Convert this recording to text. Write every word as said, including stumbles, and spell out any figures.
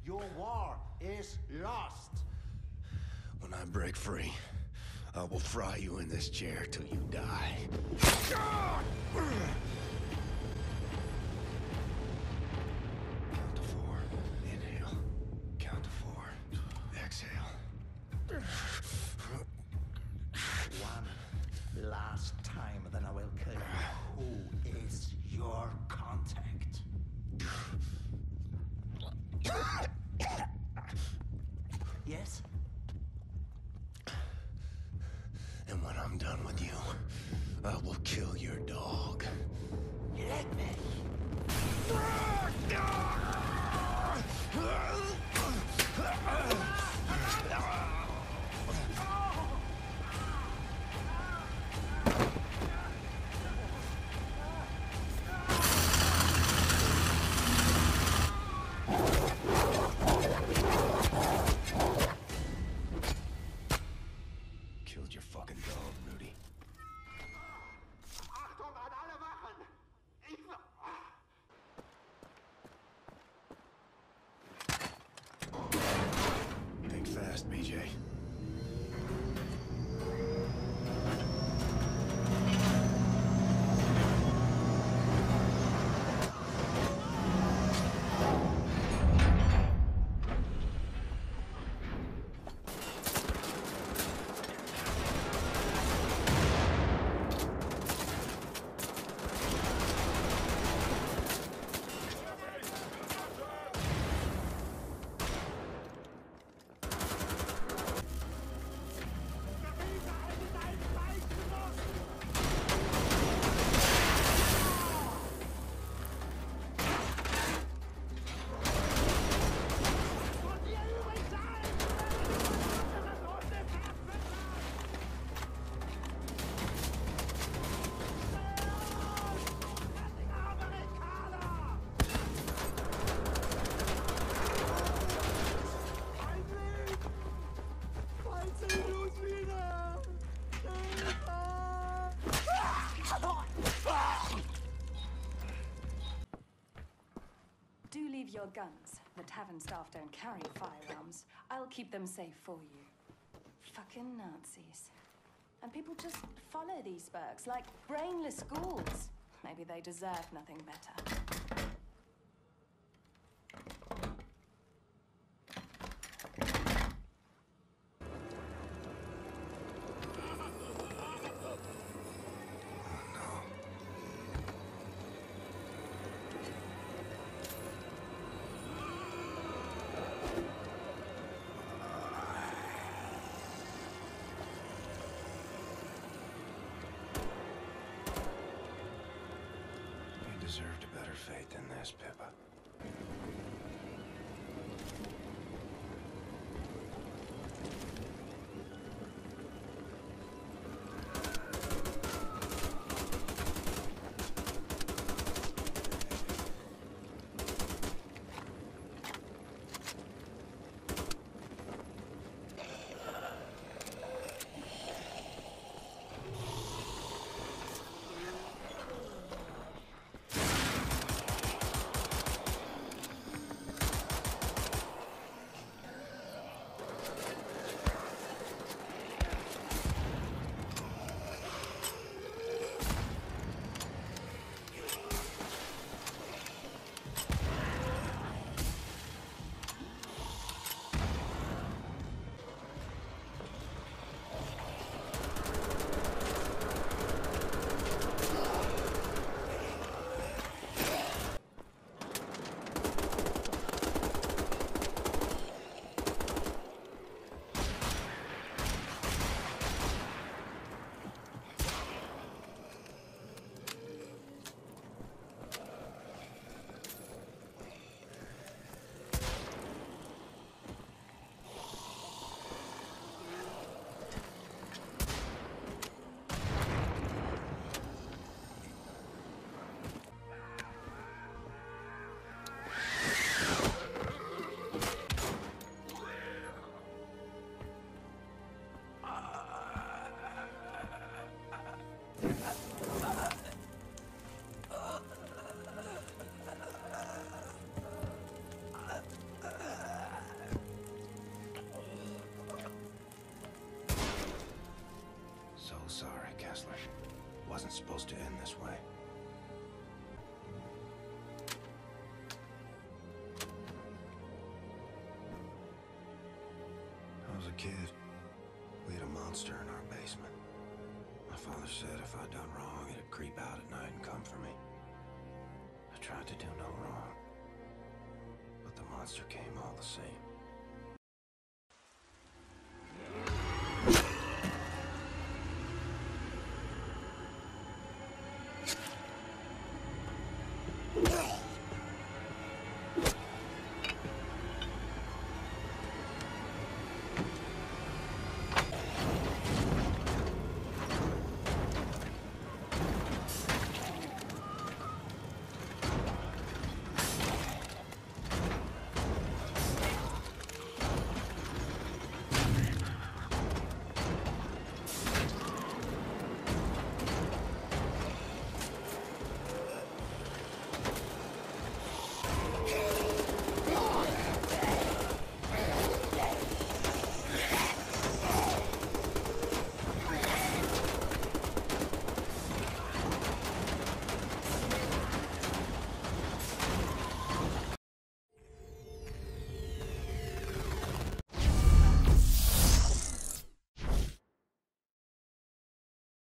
Your war is lost. When I break free, I will fry you in this chair till you die. Count to four. Inhale. Count to four. Exhale. One last time, then I will kill you. Who is your contact? Yes? And when I'm done with you, I will kill your dog. Let me. Killed your fucking dog, Rudy. Achtung an alle Wachen! Ich... Think fast, B J. Do leave your guns. The tavern staff don't carry firearms. I'll keep them safe for you. Fucking Nazis. And people just follow these Bergs like brainless ghouls. Maybe they deserve nothing better. You deserved a better fate than this, Pippa. kid, we had a monster in our basement. My father said if I'd done wrong, it'd creep out at night and come for me. I tried to do no wrong, but the monster came all the same. Ugh!